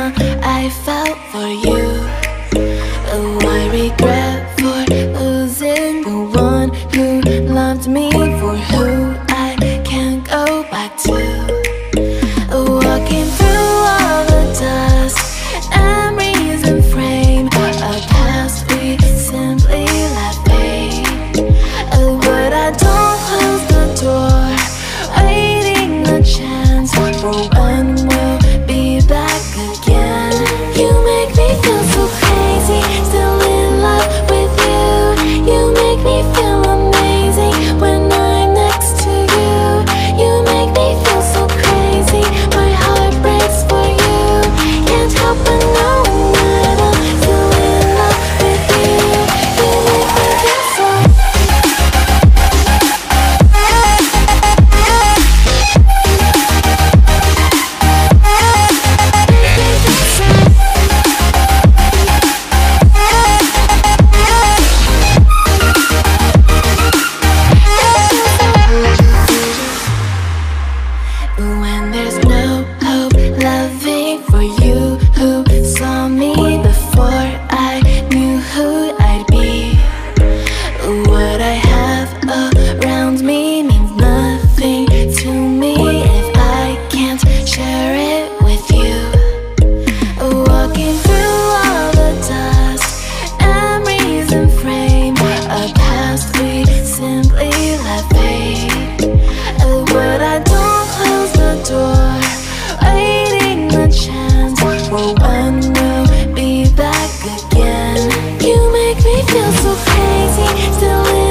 I felt for you. Oh, I regret for losing the one who loved me, for who I can't go back to. Walking through all the dust, memories and frame, a past we simply let fade. Oh, but I don't close the door, waiting a chance for when we'll be back again. You make me feel so crazy, still in love with you. You make me feel amazing when I'm next to you. You make me feel so crazy, my heart breaks for you. Can't help but know that I'm still in love with you. You make me feel so. When there's no hope, loving for you who saw me before I knew who I'd be. What I have around me means nothing to me if I can't share it with you. Walking through all the dust, memories and frame, a past we simply let fade. But I don't close the door, waiting a chance for when we'll be back again. You make me feel so crazy, still